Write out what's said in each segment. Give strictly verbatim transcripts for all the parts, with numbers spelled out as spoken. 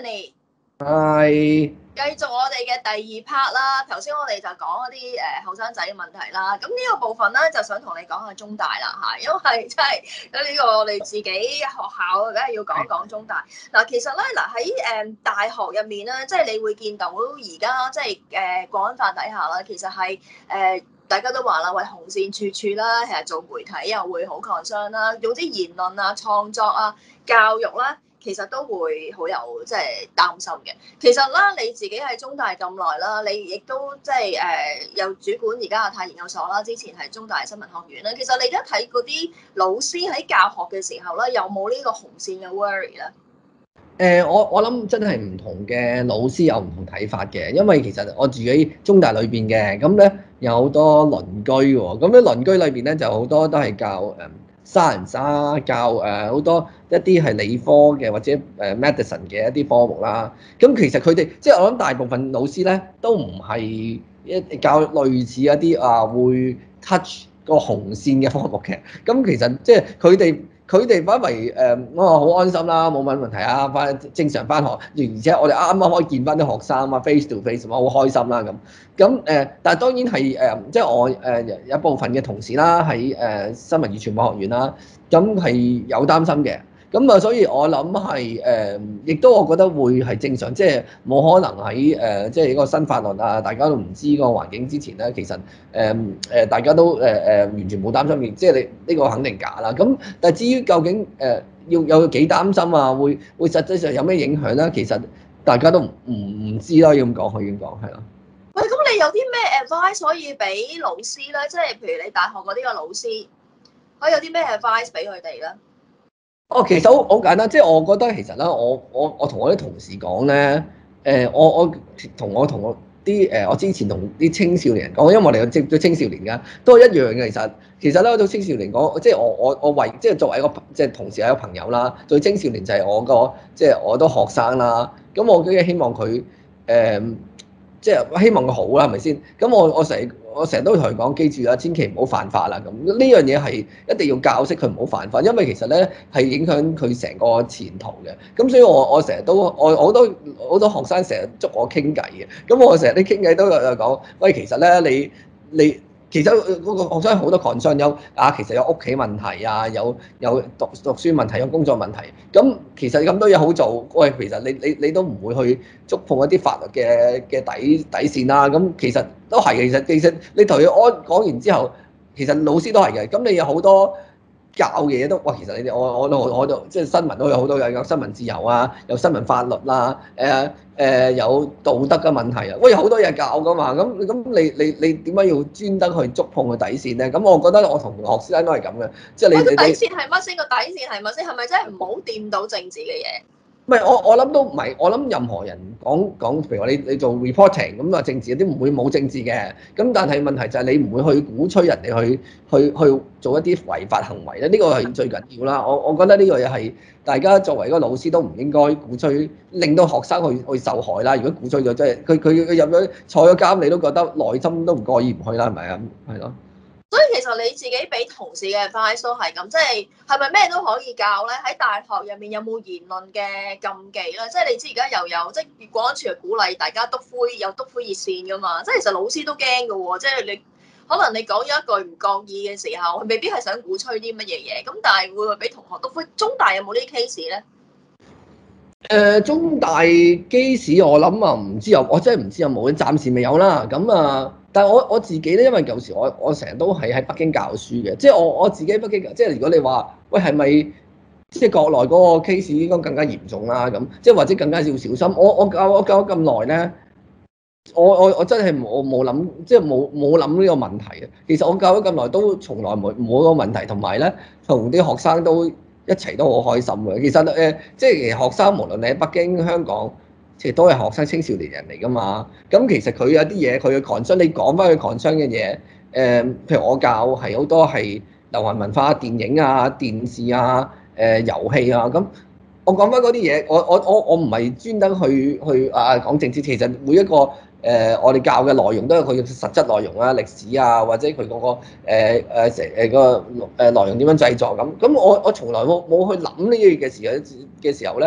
Anthony， 係繼續我哋嘅第二 part 啦。頭先我哋就講嗰啲誒後生仔嘅問題啦。咁呢個部分咧就想同你講下中大啦嚇，因為真係呢個我哋自己學校梗係要講一講中大。嗱，其實咧嗱喺誒大學入面咧，即係你會見到而家即係誒國安法底下啦，其實係誒。呃大家都話啦，喂，紅線處處啦，其實做媒體又會好 concern 啦，總之言論啊、創作啊、教育啦，其實都會好有即係擔心嘅。其實啦，你自己喺中大咁耐啦，你亦都即係誒有主管而家亞太研究所啦，之前係中大新聞學院啦。其實你而家睇嗰啲老師喺教學嘅時候咧，有冇呢個紅線嘅 worry 咧？ 誒、呃，我我諗真係唔同嘅老師有唔同睇法嘅，因為其實我自己中大裏邊嘅，咁咧有好多鄰居喎，咁咧鄰居裏邊咧就好多都係教誒 science 啊，教誒好多一啲係理科嘅或者誒 medicine 嘅一啲科目啦。咁其實佢哋即係我諗大部分老師咧都唔係一教類似一啲啊會 touch 個紅線嘅科目嘅。咁其實即係佢哋。佢哋反為誒，我話好安心啦，冇乜問題啊，翻正常翻學，而且我哋啱啱可以見翻啲學生啊，face to face 嘛，好開心啦咁。咁誒，但係當然係誒，即係我誒有一部分嘅同事啦，喺誒新聞與傳播學院啦，咁係有擔心嘅。咁啊，所以我諗係誒，亦都我覺得會係正常，即係冇可能喺誒，即係一個新法律啊，大家都唔知個環境之前咧，其實誒誒，大家都誒誒完全冇擔心嘅，即係你呢個肯定假啦。咁但係至於究竟誒要有幾擔心啊，會會實際上有咩影響咧？其實大家都唔唔唔知啦，要咁講可以咁講係咯。 喂，咁你有啲咩 advice 可以俾老師咧？即係譬如你大學嗰啲嘅老師，可以有啲咩 advice 俾佢哋咧？ 哦，其實好好簡單，即係我覺得其實咧，我我我同我啲同事講咧，誒我我同我同我啲誒我之前同啲青少年人講，因為我哋有接咗青少年㗎，都係一樣嘅。其實其實咧，我對青少年講，即係我我我為即係作為一個即係同事係一個朋友啦，對青少年就係我個即係我都學生啦。咁我梗係希望佢誒。呃即係希望佢好啦，係咪先？咁我我成日我成日都同佢講，記住啦，千祈唔好犯法啦。咁呢樣嘢係一定要教識佢唔好犯法，因為其實咧係影響佢成個前途嘅。咁所以我我成日都我我好多好多學生成日捉我傾偈嘅。咁我成日啲傾偈都有有講，喂，其實咧你你。你其實嗰個學生好多 concern 有啊，其實有屋企問題啊，有有讀讀書問題，有工作問題。咁其實咁多嘢好做，喂，其實你你你都唔會去觸碰一啲法律嘅嘅底底線啦。咁其實都係，其實其實你同佢安講完之後，其實老師都係嘅。咁你有好多教嘅嘢都，哇！其實你哋我我都我都即係新聞都有好多，有有新聞自由啊，有新聞法律啦，誒誒有道德嘅問題啊，喂，有好多嘢教噶嘛。咁咁你你你點解要專登去觸碰個底線咧？咁我覺得我同學生都係咁嘅，即係你喂，個你底線係乜先？個底線係乜先？係咪真係唔好掂到政治嘅嘢？ 唔係我我諗都唔係，我諗任何人講講，譬如話你你做 reporting 咁啊，政治啲唔會冇政治嘅。咁但係問題就係你唔會去鼓吹人哋去去去做一啲違法行為咧，呢個係最緊要啦。我我覺得呢個嘢係大家作為一個老師都唔應該鼓吹，令到學生去去受害啦。如果鼓吹咗，即係佢佢佢入咗坐咗監，你都覺得內心都唔過意唔去啦，係咪啊？係咯。 所以其實你自己俾同事嘅 advice 都係咁，即係係咪咩都可以教咧？喺大學入面有冇言論嘅禁忌咧？即係你知而家又有即係國安處係鼓勵大家篤灰，有篤灰熱線噶嘛？即係其實老師都驚嘅喎，即係你可能你講咗一句唔覺意嘅時候，未必係想鼓吹啲乜嘢嘢，咁但係會唔會俾同學篤灰？中大有冇呢啲 case 咧？ 誒、呃、中大機史我諗啊，唔知有，我真係唔知有冇，暫時未有啦。咁啊，但係我我自己咧，因為舊時我我成日都係喺北京教書嘅，即係我我自己喺北京，即係如果你話喂係咪即係國內嗰個 case 應該更加嚴重啦？咁即係或者更加要小心。我我教我教咗咁耐咧，我我我真係冇冇諗，即係冇冇諗呢個問題嘅。其實我教咗咁耐都從來冇冇個問題，同埋咧同啲學生都一齊都好開心嘅。其實誒、呃，即係學生無論你喺北京、香港，其實都係學生、青少年人嚟㗎嘛。咁其實佢有啲嘢，佢嘅 concern，你講翻佢 concern 嘅嘢，誒、呃，譬如我教係好多係流行文化、電影啊、電視啊、誒、呃、遊戲啊咁。我講翻嗰啲嘢，我我我我唔係專登去去啊講政治，其實每一個誒、呃、我哋教嘅內容都有佢嘅實質內容啊、歷史啊，或者佢嗰、那個誒誒成誒個誒內容點樣製作咁。咁我我從來冇冇去諗呢啲嘅時候嘅時候咧，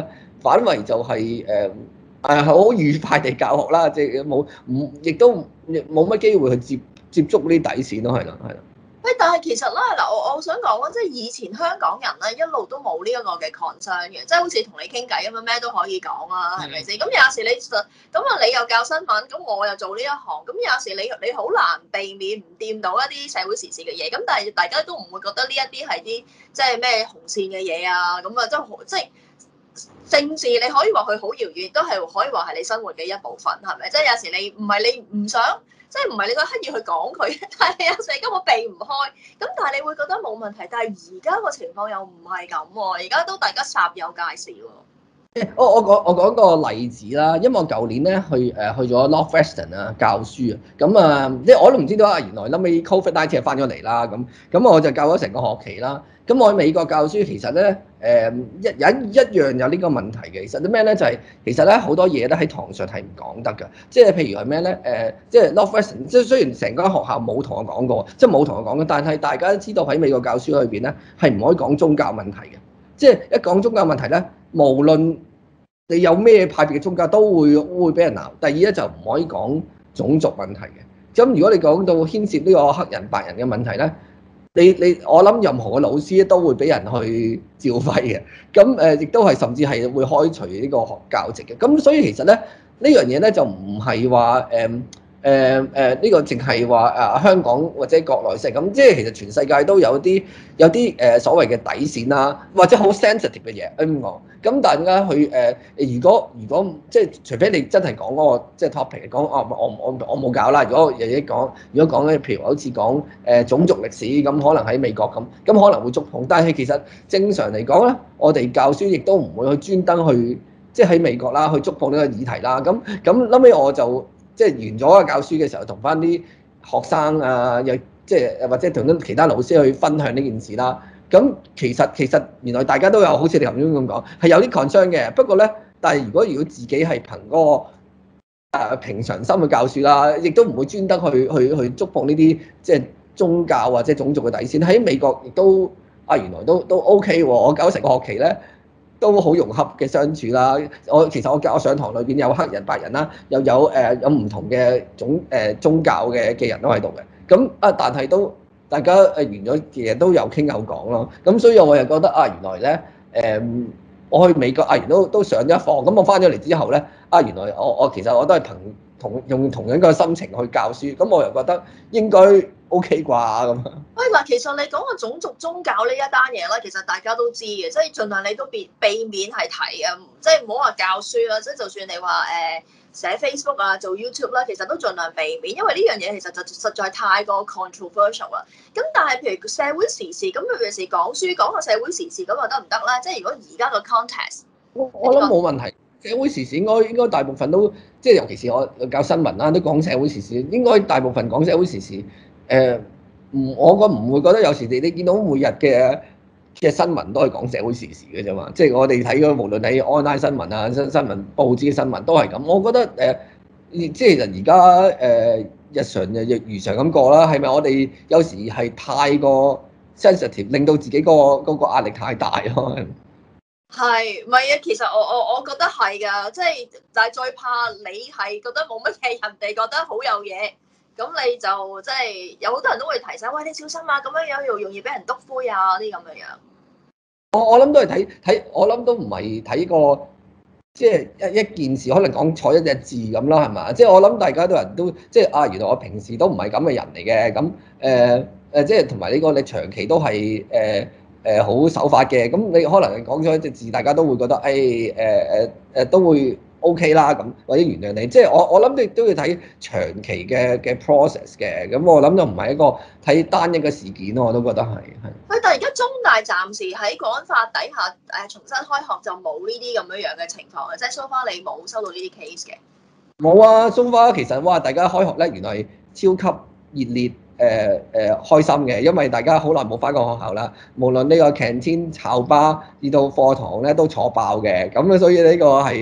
反為就係誒誒好愉快地教學啦，即係冇唔亦都冇乜機會去接接觸呢啲底線咯，係啦，係啦。 喂，但係其實咧，嗱，我我想講咧，即係以前香港人咧一路都冇呢一個嘅 concern 嘅，即係好似同你傾偈咁樣，咩都可以講啊，係咪先？咁有時你實咁啊，你又教新聞，咁我又做呢一行，咁有時你你好難避免唔掂到一啲社會時事嘅嘢，咁但係大家都唔會覺得呢一啲係啲即係咩紅線嘅嘢啊，咁啊，即係即係政治你可以話佢好遙遠，都係可以話係你生活嘅一部分，係咪？即係有時你唔係你唔想。即係唔係你個刻意去講佢，但係有時根本避唔開。咁但係你會覺得冇問題，但係而家個情況又唔係咁喎。而家都大家煞有介事喎。 我我講我講個例子啦，因為我舊年咧去誒去咗 Northwestern 啊教書啊，咁啊即係我都唔知道啊，原來臨尾 Covid nineteen 翻咗嚟啦，咁咁我就教咗成個學期啦。咁我喺美國教書，其實咧誒一有一一樣有呢個問題嘅。其實啲咩咧就係、是、其實咧好多嘢咧喺堂上係唔講得㗎。即係譬如係咩咧誒，即係 Northwestern，即係雖然成間學校冇同我講過，即係冇同我講嘅，但係大家都知道喺美國教書裏邊咧係唔可以講宗教問題嘅。即係一講宗教問題咧，無論你有咩派別嘅宗教都會會俾人鬧。第二咧就唔可以講種族問題嘅。咁如果你講到牽涉呢個黑人白人嘅問題咧，你你我諗任何嘅老師都會俾人去照肺嘅。咁誒亦都係甚至係會開除呢個學教職嘅。咁所以其實咧呢樣嘢咧就唔係話誒。嗯誒誒呢個淨係話啊香港或者國內性咁，即係其實全世界都有啲有啲誒所謂嘅底線啦，或者好 sensitive 嘅嘢咁講。咁大家去誒，如果如果即係除非你真係講嗰個即係 topic 講，哦我我我冇搞啦。如果日日講，如果講咧，譬如好似講誒種族歷史咁，可能喺美國咁，咁可能會觸碰。但係其實正常嚟講咧，我哋教書亦都唔會去專登去即係喺美國啦去觸碰呢個議題啦。咁咁後尾我就。即係完咗啊！教書嘅時候，同翻啲學生啊，又即係或者同啲其他老師去分享呢件事啦。咁其實其實原來大家都有好似你頭先咁講，係有啲 concern 嘅。不過咧，但係如果如果自己係憑嗰個誒平常心去教書啦，亦都唔會專登去去去觸碰呢啲即係宗教或者種族嘅底線。喺美國亦都啊，原來都都 OK 喎。我教成個學期咧。都好融洽嘅相處啦。我其實我教我上堂裏邊有黑人、白人啦，又有誒有唔同嘅種誒宗教嘅嘅人都喺度嘅。咁啊，但係都大家誒完咗嘅嘢都有傾有講咯。咁所以我又覺得啊，原來咧誒我去美國啊，原來都都上咗一課。咁我翻咗嚟之後咧啊，原來我我其實我都係憑同用同樣嘅心情去教書。咁我又覺得應該 OK 啩咁。 喂，嗱，其實你講個種族宗教呢一單嘢咧，其實大家都知嘅，即係盡量你都避避免係提嘅，即係唔好話教書啦，即係就算你話誒寫 Facebook 啊、做 YouTube 啦，其實都盡量避免，因為呢樣嘢其實就實在太過 controversial 啦。咁但係譬如社會時事，咁譬如時講書講個社會時事咁又得唔得咧？即係如果而家個 context， 我我諗冇問題。社會時事應該應該大部分都即係尤其是我教新聞啦，都講社會時事，應該大部分講社會時事。誒、呃、唔，我覺唔會覺得有時你你見到每日嘅嘅新聞都係講社會時事嘅啫嘛。即係我哋睇嘅無論你 online 新聞啊、新新聞報紙嘅新聞都係咁。我覺得誒、呃，即係其實而家誒日常就亦如常咁過啦。係咪我哋有時係太過 sensitive，令到自己個嗰個壓力太大咯？ 係，唔係啊？其實我我我覺得係㗎，即係但係最怕你係覺得冇乜嘢，人哋覺得好有嘢，咁你就即係有好多人都會提醒，喂，你小心啊，咁樣樣又容易俾人篤灰啊啲咁嘅樣。 我我諗都係睇睇，我諗都唔係睇個即係一一件事，可能講錯一隻字咁啦，係嘛？即係我諗大家都人都即係啊，原來我平時都唔係咁嘅人嚟嘅，咁誒誒，即係同埋呢個你長期都係誒。呃誒好、呃、守法嘅，咁你可能講咗一隻字，大家都會覺得誒誒誒誒都會 OK 啦，咁或者原諒你。即係我我諗你都要睇長期嘅嘅 process 嘅，咁我諗就唔係一個睇單一嘅事件咯，我都覺得係係。 喂，但係而家中大暫時喺國安法底下誒重新開學就冇呢啲咁樣樣嘅情況嘅，即係 so far 你冇收到呢啲 case 嘅。 冇啊 so far 其實哇，大家開學咧原來超級熱烈。誒誒、呃呃、開心嘅，因為大家好耐冇返過學校啦。無論呢個 canteen 校巴至到課堂咧都坐爆嘅，咁咧所以呢個係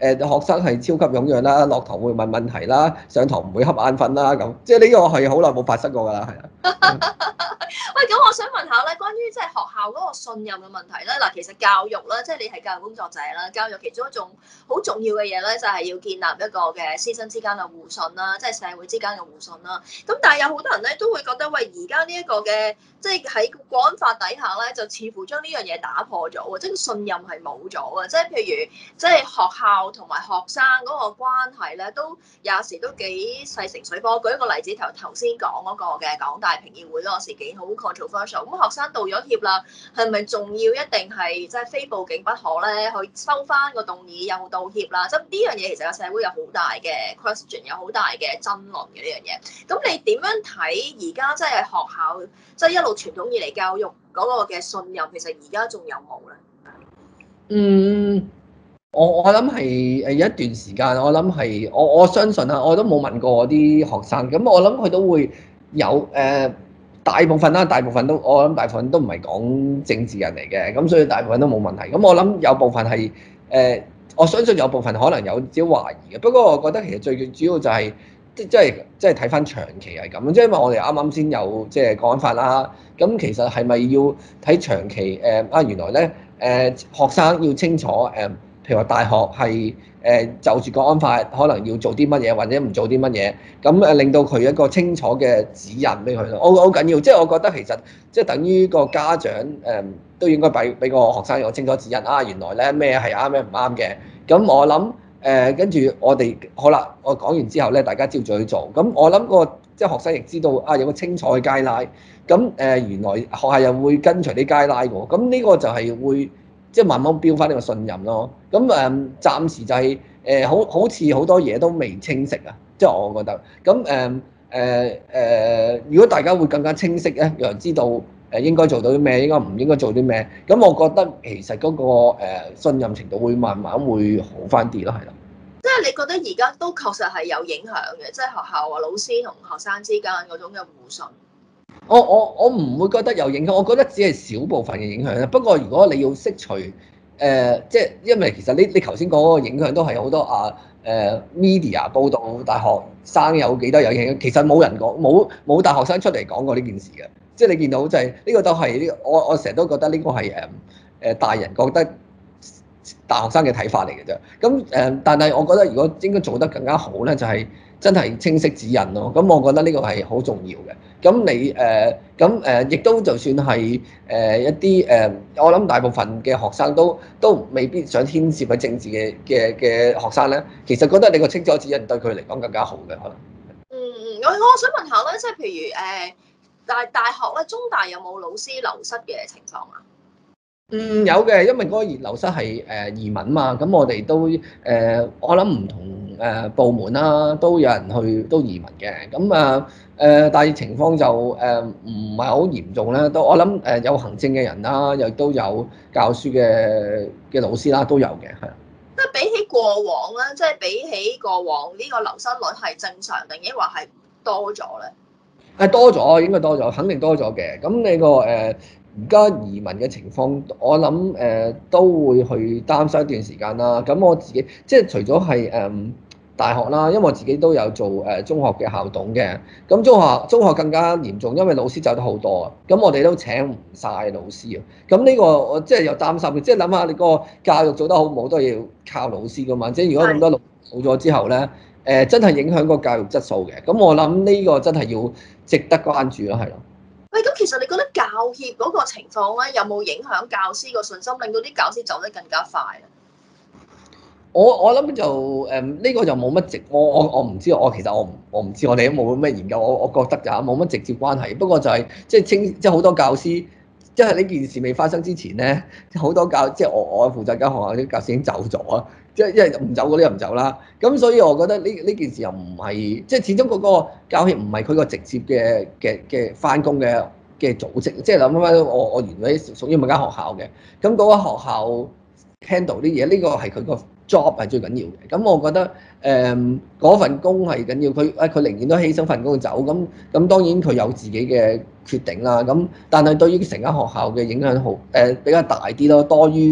誒學生係超級踴躍啦，落堂會問問題啦，上堂唔會瞌眼瞓啦咁，即係呢個係好耐冇發生過㗎啦，係啊。 喂，咁我想問下咧，關於即係學校嗰個信任嘅問題咧，嗱，其實教育咧，即係你係教育工作者啦，教育其中一種好重要嘅嘢咧，就係要建立一個嘅師生之間嘅互信啦，即係社會之間嘅互信啦。咁但係有好多人咧都會覺得，喂，而家呢一個嘅即係喺國安法底下咧，就似乎將呢樣嘢打破咗喎，即係信任係冇咗嘅。即係譬如，即係學校同埋學生嗰個關係咧，都有時都幾勢成水火。舉一個例子，頭頭先講嗰個嘅港大評議會嗰個事件好 controversial。咁學生道咗歉啦，係咪仲要一定係即係非報警不可咧？去收翻個動議又道歉啦？即係呢樣嘢其實個社會有好大嘅 question，有好大嘅爭論嘅呢樣嘢。咁你點樣睇而家即係學校即係一路傳統以嚟教育嗰個嘅信任，其實而家仲有冇咧？ 嗯，我我諗係誒有一段時間，我諗係我我相信啊，我都冇問過我啲學生，咁我諗佢都會有誒、呃、大部分啦，大部分都我諗大部分都唔係講政治人嚟嘅，咁所以大部分都冇問題。咁我諗有部分係誒、呃，我相信有部分可能有少懷疑嘅，不過我覺得其實最主要就係、是。即即係即係睇翻長期係咁，即係因為我哋啱啱先有即係國安法啦，咁其實係咪要睇長期誒啊？原來咧誒、呃、學生要清楚誒、呃，譬如話大學係誒、呃、就住國安法可能要做啲乜嘢或者唔做啲乜嘢，咁誒令到佢一個清楚嘅指引俾佢咯。我好緊要，即係我覺得其實即係等於個家長誒、呃、都應該俾俾個學生有清楚指引啊。原來咧咩係啱咩唔啱嘅，咁我諗。誒跟住我哋好啦，我講完之後咧，大家照住去做。咁我諗個即係學生亦知道啊，有個清楚嘅 guideline。咁誒、呃、原來學校又會跟隨啲 guideline 喎。咁呢個就係會即係慢慢標翻呢個信任咯。咁誒、呃、暫時就係、是、誒、呃、好好似好多嘢都未清晰啊，即係我覺得。咁誒誒誒，如果大家會更加清晰咧，又知道誒應該做到啲咩，應該唔應該做啲咩，咁我覺得其實嗰個誒信任程度會慢慢會好翻啲咯，係啦。 即係你覺得而家都確實係有影響嘅，即係學校啊、老師同學生之間嗰種嘅互信。 我我我唔會覺得有影響，我覺得只係少部分嘅影響啦。不過如果你要釋除誒、呃，即係因為其實你你頭先講嗰個影響都係好多啊誒、呃、media 報道大學生有幾多有影響，其實冇人講，冇冇大學生出嚟講過呢件事嘅。即係你見到就係、是、呢、這個都係呢，我我成日都覺得呢個係誒誒大人覺得大學生嘅睇法嚟嘅啫。咁誒，但係我覺得如果應該做得更加好咧，就係、是、真係清晰指引咯。咁我覺得呢個係好重要嘅。咁你誒咁誒，亦、呃、都就算係誒、呃、一啲誒、呃，我諗大部分嘅學生都都未必想牽涉喺政治嘅嘅嘅學生咧，其實覺得你個清楚指引對佢嚟講更加好嘅可能。 嗯嗯，我我想問下咧，即係譬如誒。呃但係大學咧，中大有冇老師流失嘅情況啊？ 嗯，有嘅，因為嗰個流失係誒移民嘛，咁我哋都誒、呃，我諗唔同誒部門啦，都有人去都移民嘅，咁啊誒，但係情況就誒唔係好嚴重啦，都我諗誒有行政嘅人啦，又都有教書嘅嘅老師啦，都有嘅，係。 即係比起過往咧，即係比起過往呢個流失率係正常定抑或係多咗咧？ 誒多咗，應該多咗，肯定多咗嘅。咁你個誒而家移民嘅情況，我諗誒、呃、都會去擔心一段時間啦。咁我自己即係除咗係誒大學啦，因為我自己都有做誒中學嘅校董嘅。咁中學中學更加嚴重，因為老師走得好多啊。咁我哋都請唔晒老師啊。咁呢個我即係有擔心嘅，即係諗下你個教育做得好唔好都係要靠老師噶嘛。即係如果咁多老師走咗之後咧。誒、呃、真係影響個教育質素嘅，咁我諗呢個真係要值得關注咯，係咯。喂， 咁其實你覺得教協嗰個情況咧，有冇影響教師個信心，令到啲教師走得更加快咧？ 我我諗就誒呢、嗯這個就冇乜直，我我我唔知，我其實我唔我唔知，我哋都冇咩研究，我我覺得就冇乜直接關係。不過就係、是、即係清，即係好多教師，即係呢件事未發生之前咧，好多教即係我我負責間學校啲教師已經走咗啊。即係因為唔走嗰啲又唔走啦，咁所以我覺得呢呢件事又唔係，即係始終嗰個教協唔係佢個直接嘅嘅嘅返工嘅嘅組織，即係諗翻我我原本屬於某間學校嘅，咁嗰個學校 handle 啲嘢，呢個係佢個 job 係最緊要嘅，咁我覺得誒嗰份工係緊要，佢誒佢寧願都犧牲份工走，咁咁當然佢有自己嘅決定啦，咁但係對於成間學校嘅影響好誒比較大啲咯，多於。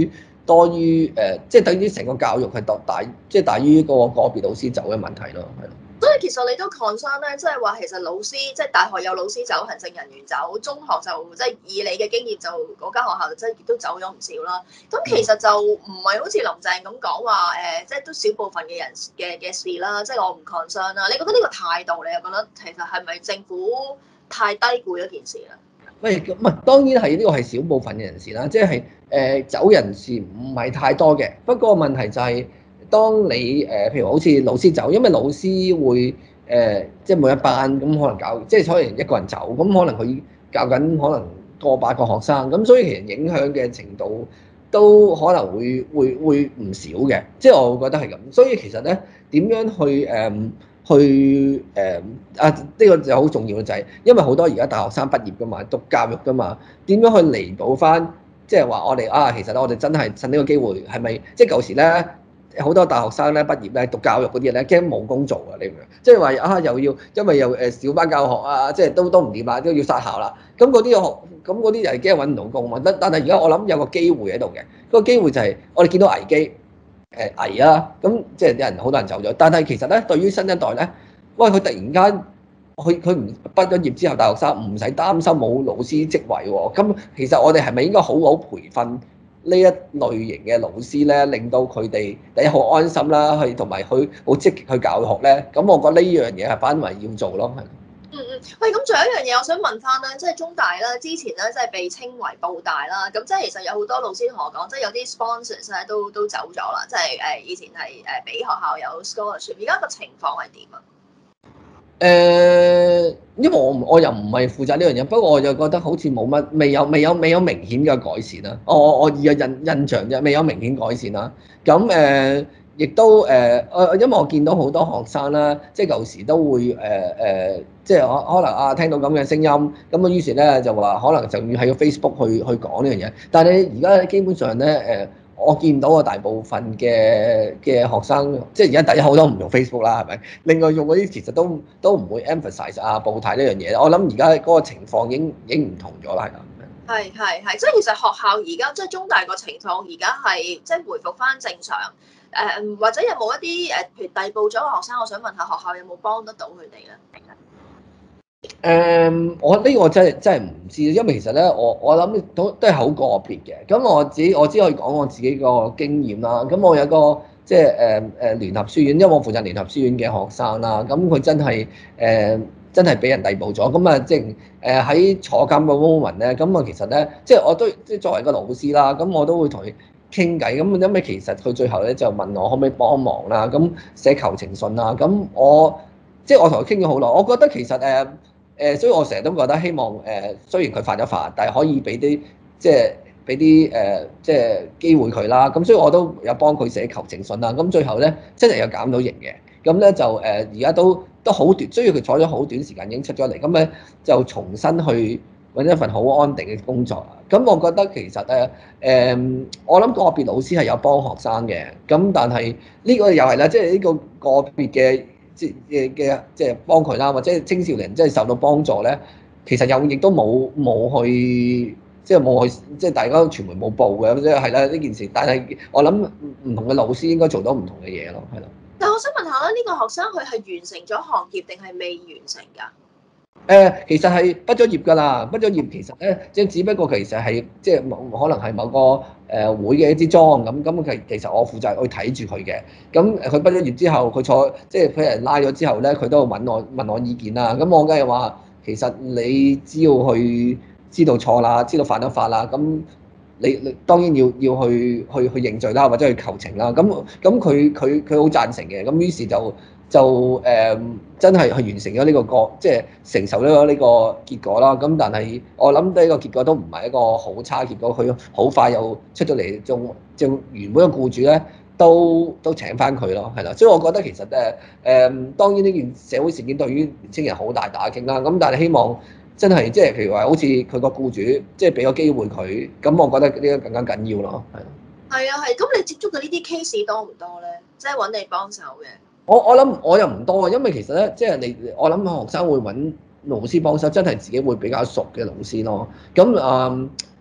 多於誒、呃，即係等於成個教育係大大，即係大於個個別老師走嘅問題咯，係咯。 所以其實你都 concern 咧，即係話其實老師即係大學有老師走，行政人員走，中學就即係以你嘅經驗就嗰間學校就真係亦都走咗唔少啦。咁其實就唔係好似林鄭咁講話誒，即係都少部分嘅人嘅嘅事啦，即係我唔 concern 啦。你覺得呢個態度，你又覺得其實係咪政府太低估一件事咧？ 喂，唔係當然係呢個係少部分嘅人士啦，即係誒、呃、走人士唔係太多嘅。不過問題就係、是，當你誒、呃、譬如好似老師走，因為老師會誒、呃、即係每一班咁可能教，即係可能一個人走，咁可能佢教緊可能過百個學生，咁所以其實影響嘅程度都可能會會會唔少嘅。即係我會覺得係咁，所以其實咧點樣去誒？呃去誒啊！呢、這個就好重要嘅就係、是，因為好多而家大學生畢業㗎嘛，讀教育㗎嘛，點樣去彌補返？即係話我哋啊，其實我哋真係趁呢個機會，係咪即係舊時咧好多大學生咧畢業咧讀教育嗰啲咧驚冇工做啊？你明唔明？即係話啊，又要因為又誒小班教學啊，即係都都唔掂啦，都要殺校啦。咁嗰啲學咁嗰啲又係驚揾唔到工嘛。但但係而家我諗有個機會喺度嘅，嗰、那個機會就係我哋見到危機。誒危啊！咁即係啲人好多人走咗，但係其實咧，對於新一代咧，喂，佢突然間，佢佢唔畢咗業之後，大學生唔使擔心冇老師職位喎。咁其實我哋係咪應該好好培訓呢一類型嘅老師咧，令到佢哋第一好安心啦，去同埋去好積極去教學咧？咁我覺得呢樣嘢係反為要做咯，係。 嗯嗯，喂，咁仲有一樣嘢，我想問翻咧，即係中大咧，之前咧，即係被稱為報大啦，咁即係其實有好多老師同我講，即係有啲 sponsors 咧都都走咗啦，即係誒以前係誒俾學校有 scholarship，而家個情況係點啊？ 誒、呃，因為我我又唔係負責呢樣嘢，不過我就覺得好似冇乜，未有未有未有明顯嘅改善啦。我我我以個印印象啫，未有明顯改善啦。咁誒。呃亦都誒，誒、呃，因為我見到好多學生啦，即係舊時都會誒誒、呃，即係可可能啊聽到咁嘅聲音，咁啊於是咧就話可能就要喺個 Facebook 去去講呢樣嘢。但係而家基本上咧誒、呃，我見到啊大部分嘅嘅學生，即係而家第一好多唔用 Facebook 啦，係咪？另外用嗰啲其實都都唔會 emphasize 啊報態呢樣嘢。我諗而家嗰個情況已經已經唔同咗啦，係啦。 係係係，即係其實學校而家即係中大個情況，而家係即係回復翻正常。誒、呃、或者有冇一啲誒，譬如遞報咗嘅學生，我想問下學校有冇幫得到佢哋咧？ 誒、嗯，我呢個真係真係唔知，因為其實咧，我我諗都都係好個別嘅。咁我自己我只可以講我自己個經驗啦。咁我有個即係誒誒聯合書院，因為我負責聯合書院嘅學生啦。咁佢真係誒、呃、真係俾人逮捕咗。咁啊，即係誒喺坐監嘅 moment 咧。咁啊，其實咧，即係我都即係作為個老師啦。咁我都會同佢傾偈。咁因為其實佢最後咧就問我可唔可以幫忙啦。咁寫求情信啦。咁我即係我同佢傾咗好耐。我覺得其實誒。呃誒，所以我成日都覺得希望誒，雖然佢犯咗法，但係可以俾啲即係俾啲誒，即係機會佢啦。咁所以我都有幫佢寫求情信啦。咁最後咧，真係有減到刑嘅。咁咧就誒，而家都都好短，雖然佢坐咗好短時間已經出咗嚟，咁咧就重新去揾一份好安定嘅工作啦。咁我覺得其實咧誒，我諗個別老師係有幫學生嘅。咁但係呢個又係啦，即係呢個個別嘅。即嘅嘅即係幫佢啦，或者青少年即係受到幫助咧，其實又亦都冇冇去即係冇去即係大家傳媒冇報嘅，即係係啦呢件事。但係我諗唔同嘅老師應該做到唔同嘅嘢咯，係咯。 但係我想問下啦，呢個學生佢係完成咗學業定係未完成㗎？ 誒，其實係畢咗業㗎啦，畢咗業其實咧，即係只不過其實係即係可能係某個誒會嘅一支莊咁，咁其其實我負責去睇住佢嘅。咁佢畢咗業之後，佢坐即係俾人拉咗之後咧，佢都問我問我意見啦。咁我梗係話，其實你只要去知道錯啦，知道犯咗法啦，咁你你當然要要去去去認罪啦，或者去求情啦。咁咁佢佢佢好贊成嘅，咁於是就。就誒、嗯、真係去完成咗呢個個，即係承受咗呢個結果啦。咁但係我諗呢個結果都唔係一個好差結果，佢好快又出咗嚟，仲仲原本嘅僱主咧都都請翻佢咯，係啦。所以我覺得其實誒誒、嗯，當然呢件社會事件對於年青人好大打擊啦。咁但係希望真係即係譬如話，好似佢個僱主即係俾個機會佢，咁我覺得呢個更加緊要咯，係。 係啊係，咁你接觸嘅呢啲 case 多唔多咧？即係揾你幫手嘅。 我我諗我又唔多啊，因為其實咧，即係你我諗學生會揾老師幫手，真係自己會比較熟嘅老師咯。咁誒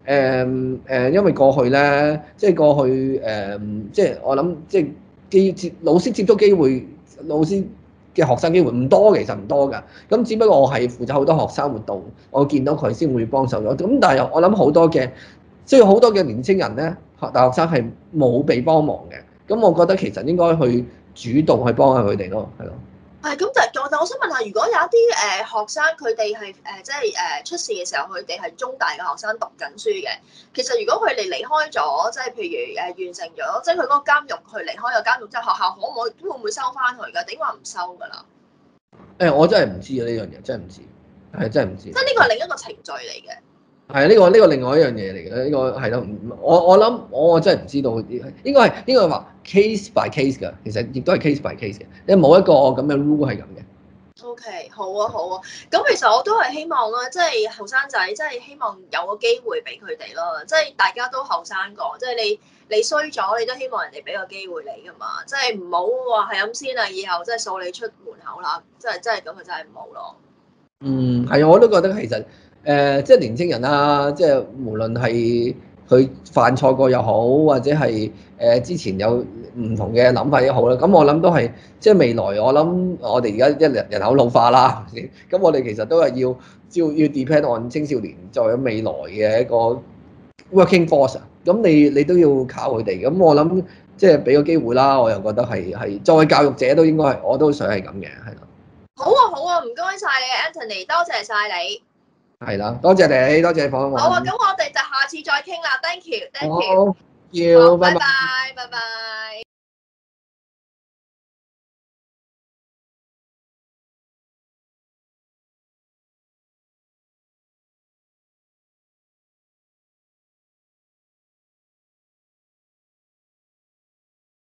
誒誒，因為過去咧，即係過去誒，即係我諗，即係機接老師接觸機會，老師嘅學生機會唔多，其實唔多㗎。咁只不過我係負責好多學生活動，我見到佢先會幫手咗。咁但係我諗好多嘅，即係好多嘅年青人咧，學大學生係冇被幫忙嘅。咁我覺得其實應該去主動去幫下佢哋咯，係咯。 係咁就我就我想問下，如果有一啲誒、呃、學生佢哋係誒即係誒出事嘅時候，佢哋係中大嘅學生讀緊書嘅，其實如果佢哋離開咗，即係譬如誒、呃、完成咗，即係佢嗰個監獄，佢離開咗監獄之後，學校可唔可以會唔會收翻佢㗎？點話唔收㗎啦？ 誒，我真係唔知啊！呢樣嘢真係唔知，係真係唔知。 即係呢個係另一個程序嚟嘅。 係呢個呢個另外一樣嘢嚟嘅，呢個係咯，我我諗我真係唔知道，應該係應該係話 case by case 㗎，其實亦都係 case by case 嘅，你冇一個咁嘅 rule 係咁嘅。 OK，好啊好啊，咁其實我都係希望啦，即係後生仔，即係希望有個機會俾佢哋咯，即係大家都後生過，即係你你衰咗，你都希望人哋俾個機會你㗎嘛，即係唔好話係咁先啊，以後即係掃你出門口啦，即係真係咁就真係唔好咯。 嗯，係啊，我都覺得其實誒、呃，即係年青人啦，即係無論係佢犯錯過又好，或者係誒、呃、之前有唔同嘅諗法也好啦，咁我諗都係即係未來，我諗我哋而家一人人口老化啦，係咪先？咁我哋其實都係要要要 depend on 青少年作為未來嘅一個 working force 啊，咁你你都要靠佢哋，咁我諗即係俾個機會啦，我又覺得係係作為教育者都應該係，我都想係咁嘅，係咯。 好啊好啊，唔該晒你 Anthony，多謝晒你。 係啦，多謝你，多謝你訪問我。 好啊，咁我哋就下次再傾啦，thank you，thank you。 好，要， 好，拜拜拜。 拜，拜拜。